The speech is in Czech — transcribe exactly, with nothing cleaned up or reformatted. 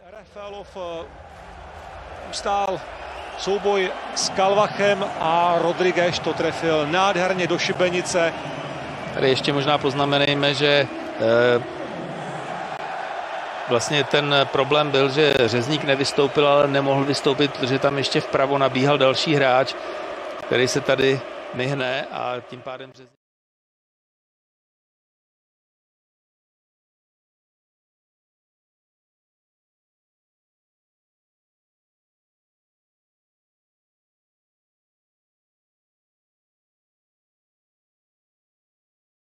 Rafaelov ustál souboj s Kalvachem a Rodrigues to trefil nádherně do šibenice. Tady ještě možná poznamenejme, že e, vlastně ten problém byl, že Řezník nevystoupil, ale nemohl vystoupit, protože tam ještě vpravo nabíhal další hráč, který se tady myhne a tím pádem Řezník...